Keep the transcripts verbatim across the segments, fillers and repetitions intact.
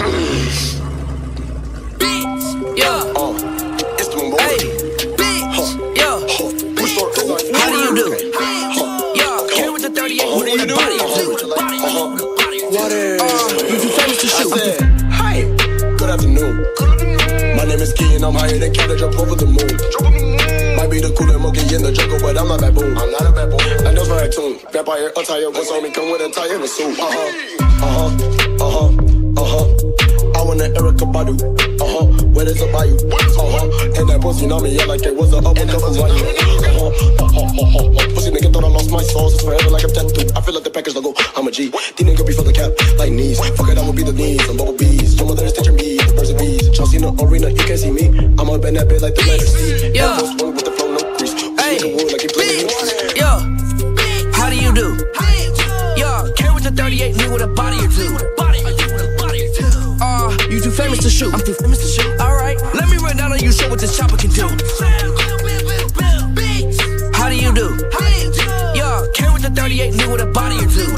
Bitch, yeah. Uh, it's the moment. Hey, bitch, huh. yeah. Huh. Huh. How do you do? Huh. Yeah, carry with the thirty-eight. Uh, what do you do? Uh-huh. Water. Uh, you too famous to shoot. I said, hi. Good afternoon. My name is Key and I'm higher than Canada, jump over the moon. Might be the coolest monkey in the jungle, but I'm not baboon. I'm not a baboon. I know my tune. Vampire attire, what's on me? Come with a tie and a suit. Uh huh. Uh huh. Uh huh. Uh huh. I want an Erica Badu. Uh huh. Where there's a bayou. Uh huh. And that pussy on me, yeah, like it was a upper double wine. Uh huh. Uh huh. Uh huh. Pussy nigga thought I lost my soul. It's forever like a tattoo. I feel like the package logo. I'm a G. These niggas be for the cap like knees. Fuck it, I'ma be the knees. I'm bubble bees. Your mother is teaching me. The birds and bees. Chelsea in the arena, you can't see me. I'ma bend that bit like the letter C. Yeah. With the flow, no crease. Hey. Like yo. How do you do? Yo. Carry with the thirty-eight, me with a body or two. Uh, you too famous to shoot. I'm too famous to shoot. Alright, let me run down on you, show what this chopper can do. How do you do? Yo. Carry with the thirty-eight, me with a body or two.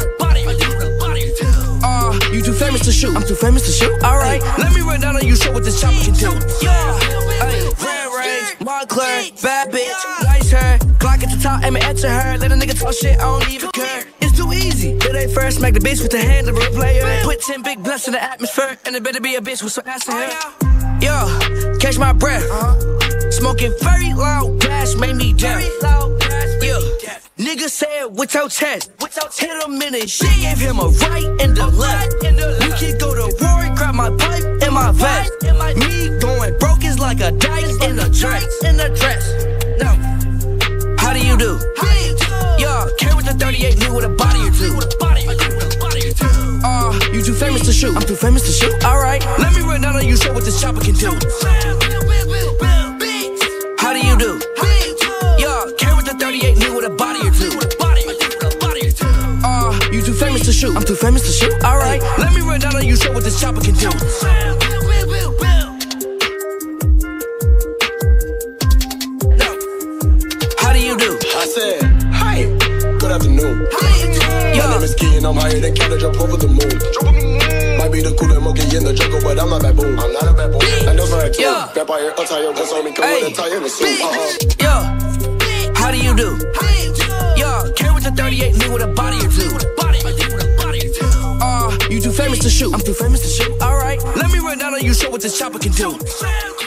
Uh, you too famous to shoot. I'm too famous to shoot. Alright, let me run down on you, show what this chopper can do. Yeah. Hey, Red Range, Montclair, bad bitch, nice hair, Glock at the top, aim it at her. Let a nigga talk shit, I don't even care. It's too easy. Did they first smack the bitch with the hand of a player? Put ten big blunts in the atmosphere, and it better be a bitch with some ass in her. Yo, catch my breath. Smoking very loud gas, made me deaf. Yeah, nigga said with your chest, hit him in his shit, give him a right and a left. We can go to war and grab my pipe and my vest. Me going broke is like a dice in a dress. In a dress. No. How do you do? Yo, carry with the thirty-eight, me with a body or two. Uh, you too famous to shoot. I'm too famous to shoot. Alright, let me run down on you, show what this chopper can do. How do you do? Yo, carry with the thirty-eight, me with a body or two. Uh, you too famous to shoot. I'm too famous to shoot. Alright, let me run down on you, show what this chopper can do. I said, hi, good afternoon. Hi. My name is Key and I'm higher than Canada, jump over the moon. Might be the coolest monkey in the jungle, but I'm not baboon. I'm not a baboon. I know my tune. Vampire attire, what's on me? Come with a tie and a suit. Uh huh. Yo, how do you do? Yo, carry with the thirty-eight, me with a body or two. Uh, you too famous to shoot. I'm too famous to shoot. Alright, let me run down on you, show what this chopper can do.